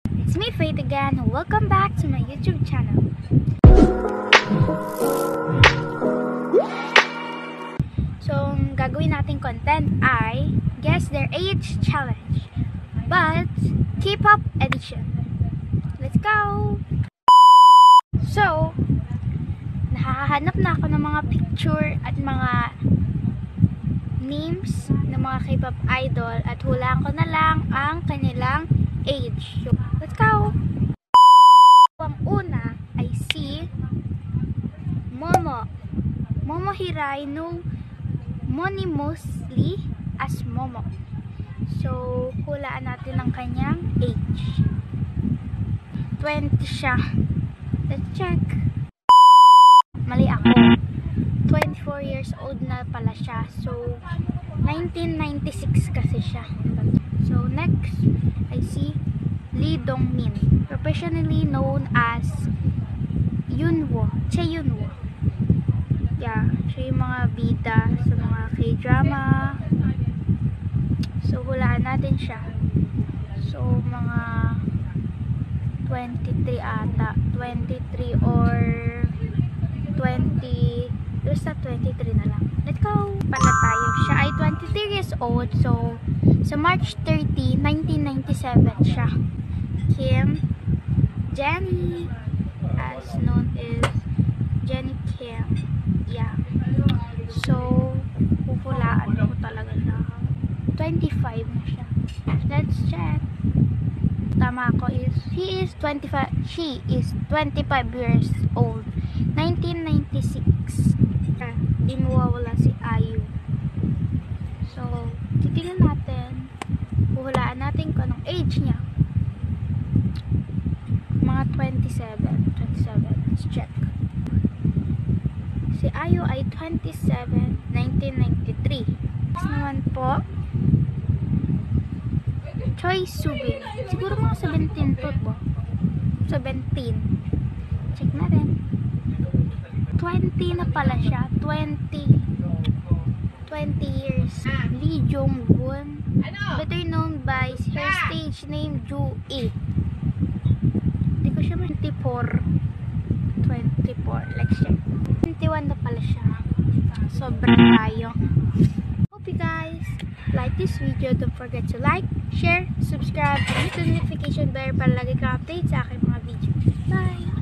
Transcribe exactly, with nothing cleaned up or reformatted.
It's me, Faith, again. Welcome back to my YouTube channel. So, ang gagawin nating content ay Guess Their Age Challenge, but K-pop edition. Let's go! So, nakahanap na ako ng mga picture at mga names ng mga K-pop idol at hulaan ko na lang ang kanilang age. So, let's go! Ang una ay si Momo. Momo Hirai no monimously as Momo. So, hulaan natin ang kanyang age. twenty siya. Let's check. Mali ako. twenty-four years old na pala siya. So, nineteen ninety-six kasi siya. So, next, I see Lee Dongmin, professionally known as Yunwo, Che Yunwo. Yeah, siya yung mga bida sa mga K-drama. So, hulaan natin siya. So, mga twenty-three ata. twenty-three or twenty. Basta twenty-three na lang. Let's go! Pala tayo. Siya ay twenty-three years old. So, sa March thirtieth, nineteen ninety-seven siya. Kim Jenny, as known as Jenny Kim. Yeah. So, pupulaan ko talaga siya. twenty-five na siya. Let's check. Tama ko is, he is twenty-five, she is twenty-five years old. nineteen ninety-six. Ah, di mawawala si Ayu. So, titingnan natin. Puhulaan natin kung anong age niya. Mga twenty-seven. twenty-seven. Let's check. Si Ayu ay twenty-seven, nineteen ninety-three. Next naman po, Choi Subin. Siguro mga seventeen to po. seventeen. Check na rin. twenty na pala siya. twenty. twenty years. Lee Jong-gun. Better known by her stage name Ju-e. Hindi ko siya twenty-four. twenty-four. Let's check. twenty-one na pala siya. Sobra tayo. Hope you guys like this video. Don't forget to like, share, subscribe, and hit the notification bell para lagi ka update sa aking mga video. Bye!